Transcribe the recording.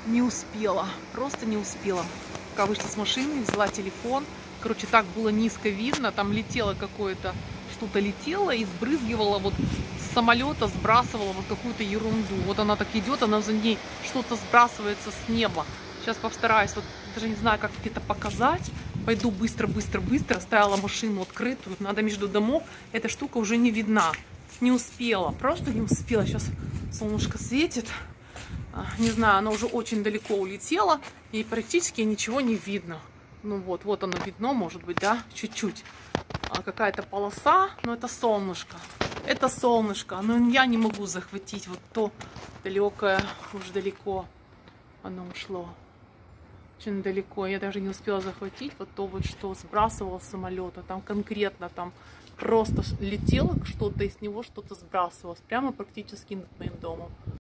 Не успела, просто не успела. Пока вышла с машины, взяла телефон. Короче, так было низко видно, там летело какое-то, что-то летело и сбрызгивало вот с самолета, сбрасывало вот какую-то ерунду. Вот она так идет, она за ней что-то сбрасывается с неба. Сейчас постараюсь, вот даже не знаю, как это показать. Пойду быстро, быстро, быстро. Оставила машину открытую, надо между домов. Эта штука уже не видна. Не успела, просто не успела. Сейчас солнышко светит. Не знаю, она уже очень далеко улетела, и практически ничего не видно. Ну вот, вот оно видно, может быть, да, чуть-чуть. Какая-то полоса, но это солнышко. Это солнышко, но я не могу захватить вот то далекое, уж далеко оно ушло. Очень далеко, я даже не успела захватить вот то вот, что сбрасывало с самолета. Там конкретно, там просто летело что-то, из него что-то сбрасывалось, прямо практически над моим домом.